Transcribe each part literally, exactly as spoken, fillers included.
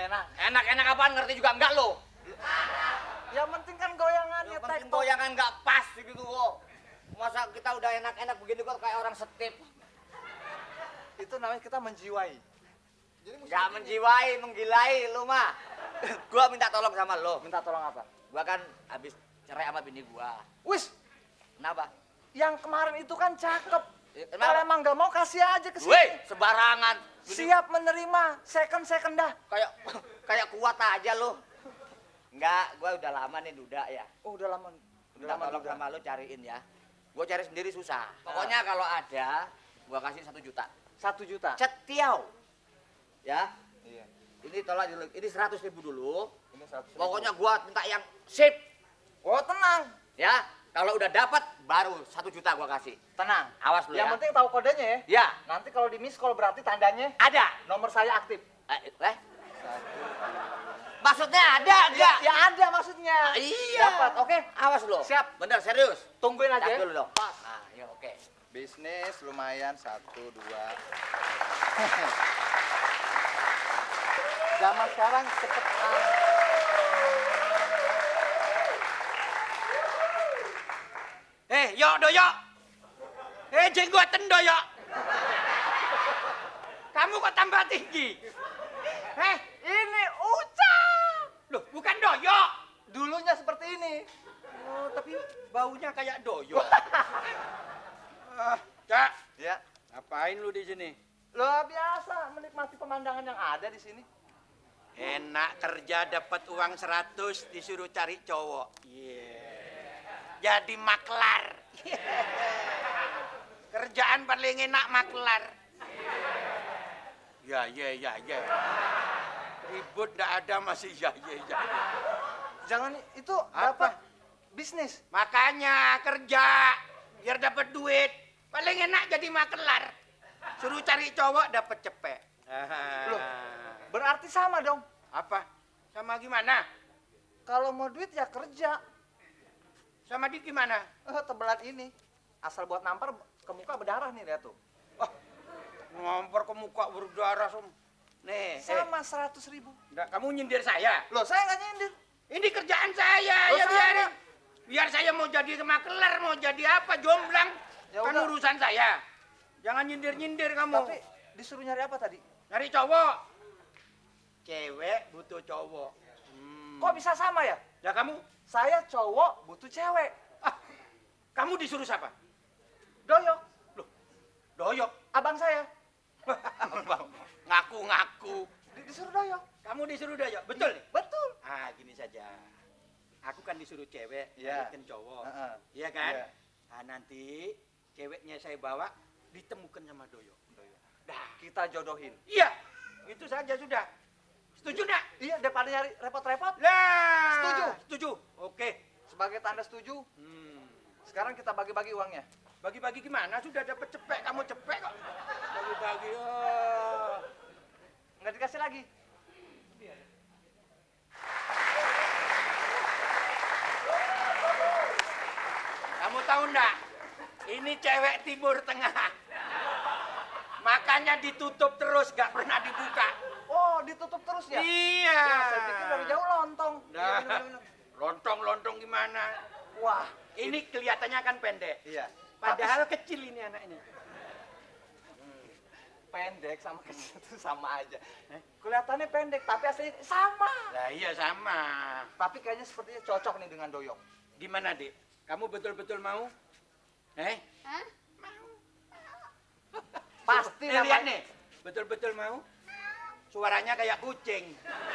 enak. Enak-enak apaan ngerti juga enggak lo? Yang penting kan goyangannya Yang penting tektok. goyangan nggak pas gitu kok. Masa kita udah enak-enak begini kok kayak orang setip. Itu namanya kita menjiwai. Jadi Nggak menjiwai, menggilai lu mah. Gua minta tolong sama lo. minta tolong apa? Gua kan habis cerai sama bini gua. Wis, Kenapa? yang kemarin itu kan cakep. Ya, Kalau kenapa? emang nggak mau kasih aja ke sini. Woi, sembarangan. Bini- Siap menerima second-second dah. Kayak kayak kuat aja lo. Enggak, gua udah lama nih duda ya. Oh, udah lama. Udah Minta lama tolong juga. sama lo cariin ya. Gua cari sendiri susah. Pokoknya kalau ada, gua kasih satu juta. Satu juta. Cetiau. Ya. Iya. Ini tolak dulu. Ini seratus ribu dulu. Ini seratus ribu. Pokoknya gua minta yang sip. Oh, tenang. Ya. Kalau udah dapat baru satu juta gua kasih. Tenang. Awas lu Yang ya. penting tahu kodenya ya. Ya. Nanti kalau di miss call berarti tandanya Ada. nomor saya aktif. Eh, eh. Maksudnya ada Ya, enggak? ya ada maksudnya. Iya. Dapat, oke. Awas lo. Siap. Bener serius. Tungguin aja. Tas ya. dulu dong. Pas. Nah, ya oke. Bisnis lumayan satu dua. Zaman sekarang cepetan. Eh, yok doyok. Eh, jenggoten doyok. Kamu kok tambah tinggi? Eh, Ini ucap. loh, bukan doyok. Dulunya seperti ini. Oh, tapi baunya kayak doyok. Ah, Cak, Ya. ngapain lu di sini? Luar biasa menikmati pemandangan yang ada di sini. Enak kerja dapat uang seratus disuruh cari cowok. Iya. Jadi maklar. Kerjaan paling enak maklar. Ya, ya, ya, ya. Ribut ndak ada masih ya, ya, ya. Jangan itu Apa? dapat bisnis. Makanya kerja biar dapat duit. Paling enak jadi maklar. Suruh cari cowok dapat cepet. Loh. Berarti sama dong. Apa? Sama gimana? Kalau mau duit ya kerja. Sama di gimana? Eh, tebelan ini. Asal buat nampar ke muka berdarah nih, lihat tuh. Oh, ngompor ke muka berdarah som. Nih, Sama seratus ribu. eh, nggak, kamu nyindir saya. Loh, saya nggak nyindir. Ini kerjaan saya, Loh, ya sama. biarin. Biar saya mau jadi maklar, mau jadi apa, jomblang. Ya Kan udah. urusan saya. Jangan nyindir-nyindir kamu. Tapi disuruh nyari apa tadi? Nyari cowok. Cewek butuh cowok. Hmm. Kok bisa sama ya? Ya kamu, Saya cowok butuh cewek. ah, kamu disuruh siapa? Doyok, Doyok. abang saya. Ngaku-ngaku. Di- Disuruh doyok. Kamu disuruh doyok, betul nih? Betul. Ah, gini saja. Aku kan disuruh cewek, Iya. nyariin cowok. Heeh. Iya kan? Iya. Nah, nanti ceweknya saya bawa ditemukan sama Doyok. Dah, kita jodohin. Iya, itu saja sudah. Setuju enggak? Iya, daripada nyari repot-repot. Lah, Setuju. Setuju. Oke. Sebagai tanda setuju, Hmm. sekarang kita bagi-bagi uangnya. Bagi-bagi gimana? Sudah dapat cepek, kamu cepek kok. Bagi-bagi. Oh. Nggak dikasih lagi. Kamu tahu enggak? Ini cewek Timur Tengah. Makanya ditutup terus, gak pernah dibuka. Oh, ditutup terus ya? Iya. Ya, saya pikir dari jauh lontong. Iya, Nah, bener, bener. lontong-lontong gimana? Wah, Ini kelihatannya kan pendek. iya. Padahal kecil ini anak ini. Pendek sama kecil itu sama aja. Kelihatannya pendek, tapi aslinya sama. Lah iya sama. Tapi kayaknya sepertinya cocok nih dengan Doyok. Gimana, Dik? Kamu betul-betul mau? Eh? Hah? Pasti Eh, lihat namanya. nih. Betul-betul mau? Suaranya kayak kucing.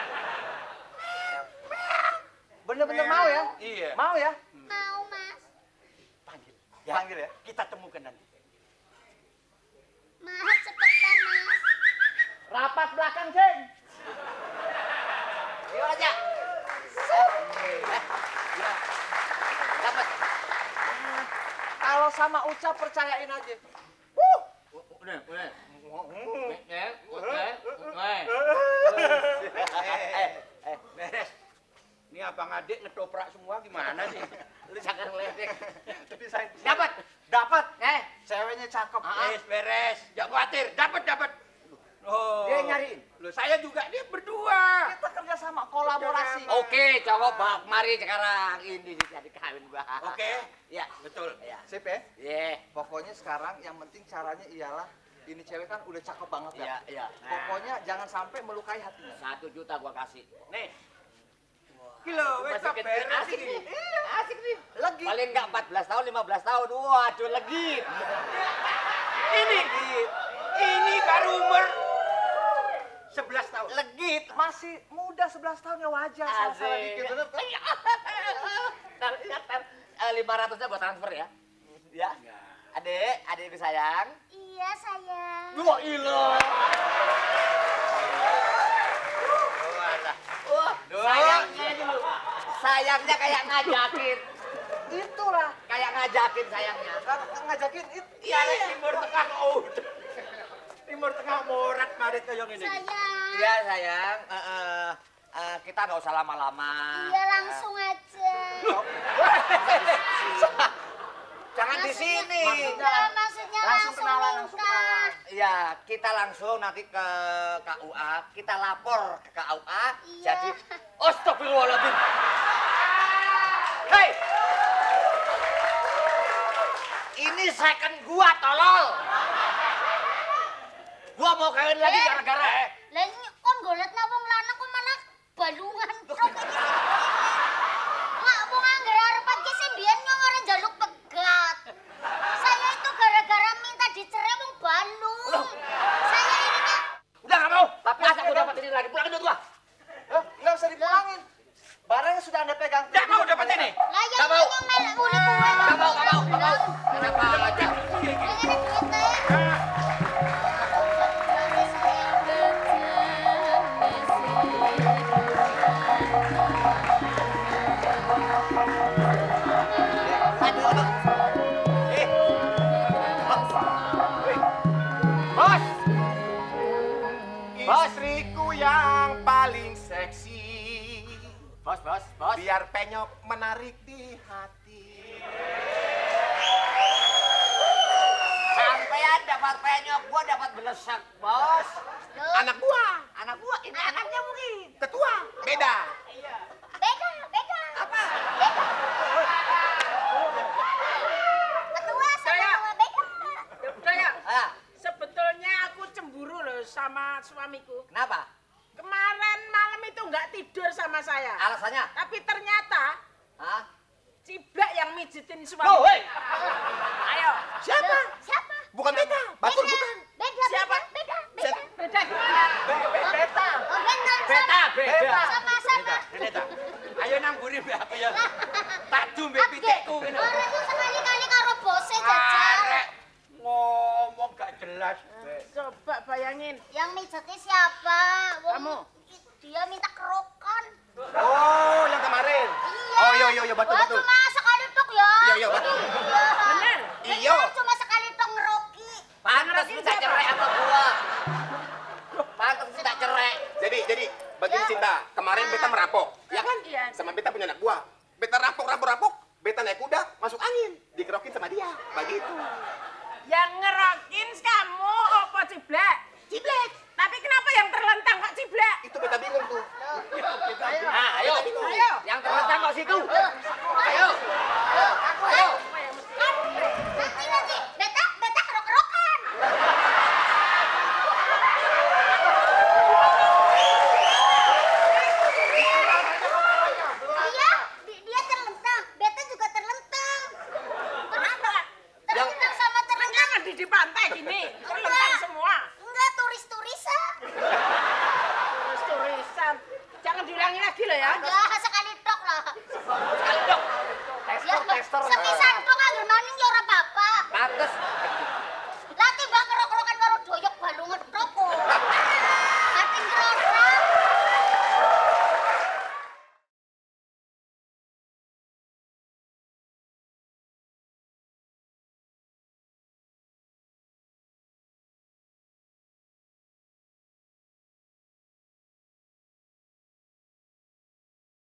Bener-bener mau ya? Iya. Mau ya? Mau, Mas. Panggil. Panggil ya? Kita temukan nanti. Mas, cepetan, Mas. Rapat belakang, Ceng. Yuk aja. Dapat. Kalau sama Ucap percayain aja. Udah, udah. Eh, eh, Beres. Ini abang adik ngetoprak semua gimana sih? lu jangan ngeledek. Tapi saya Dapat. dapat. Eh, Ceweknya cakep. Beres, beres. Jangan khawatir. Dapat, dapat. Oh. Dia yang nyariin. Loh, saya juga dia berdua. Kita cowok bawa kemari sekarang. Ini jadi kawin gua. Oke. Ya, Betul. ya. Sip ya. Iya. Pokoknya sekarang yang penting caranya ialah ini cewek kan udah cakep banget ya. Iya, iya. Pokoknya jangan sampai melukai hatinya. Satu juta gua kasih. Nih. Kilo, wes Masih kecil. beres Asik ini. nih. Asik nih. Lagi. Paling enggak empat belas tahun, lima belas tahun. Waduh, legit. Ini, ini baru umur sebelas tahun. Legit. Masih muda sebelas tahun ya wajar. Salah-salah dikit bener. Ntar, ya, ntar, eh, lima ratusnya gua transfer ya. Ya. Adek, adekku sayang. Iya, sayang. Wah, ilah. Wah, sayangnya dulu. Sayangnya kayak ngajakin. Itulah. Kayak ngajakin sayangnya. Kan ngajakin itu. Iya, nek Timur Tengah oh. Timur Tengah morat marit kayak ini. Sayang. Iya, sayang. Eh, eh, eh, kita nggak usah lama-lama. Iya, langsung aja. Jangan di sini. Maksudnya, maksudnya Langsung langsung kenalan, langsung minta. kenalan. Iya, kita langsung nanti ke K U A, kita lapor ke K U A. Iya. Jadi, astagfirullahaladzim. Hei! Ini second gua, tolol. Gua mau kawin lagi Eh, gara-gara. Lah ini kon goletna wong lanang kok malah balungan truk iki. Mak wong anggar arepan ki sing mbiyen nyong ora njaluk pegat. Saya itu gara-gara minta dicerai wong balung. Saya ini nya Udah nggak mau. Masa gua dapat ini lagi? Pulang duit gua. Eh, nggak usah dipulangin. Barangnya sudah Anda pegang. Nggak mau dapat ini. lah Nggak yang mau. nyong melek uli kuwe. Nggak mau, nggak mau, nggak mau. Kenapa aja? Yang ini duitnya. Aduh. Eh. Bos. Bos. Istriku yang paling seksi. Bos, bos, bos. Biar penyok menarik di hati. Sampean dapat penyok, gua dapat belesak, bos. Anak buah, Anak gua, ini anaknya mungkin. ketua, beda. Beda, beda. Apa? Ketua sama beda. Daya, Ah, sebetulnya aku cemburu loh sama suamiku. kenapa? Kemarin malam itu nggak tidur sama saya. Alasannya? Tapi ternyata Hah? Ciblak yang mijitin suami. Oh, hei. Ayo, Siapa? Siapa? Bukan beda, batul Beda, bukan. Beda, Siapa? beda, beda, beda. beda gimana? Beta. Oh, beda. Beta, beda. Sama, sama. Beda. Ayo nang buri mbek aku ya. Tak jumbe Abdi, pitikku ngene. orang itu sekali-kali karo bose jajal. Arek ngomong gak jelas. Coba bayangin. Yang mijeti siapa? Wong Kamu. Dia minta kerokan. Oh, yang kemarin. Iya. Oh, iya iya iya betul Wah, betul. cuma sekali tok ya. Iya, iya, betul. Iya. Bener? Iya. Bener, cuma sekali tok ngeroki. Pantes minta cerai sama gua. Pantes minta cerai. Jadi, jadi begini Ya. Cinta, kemarin beta merampok, ya kan? Iya. Sama beta punya anak buah. Beta rampok, rampok, rampok. Beta naik kuda, masuk angin, dikerokin sama dia. Begitu. Yang ngerokin kamu apa Ciblak? Ciblek. Tapi kenapa yang terlentang kok Ciblak? Itu beta bingung tuh. Nah, ayo. Ayo. Yang terlentang kok situ. Ayo. Aku Ayo. kan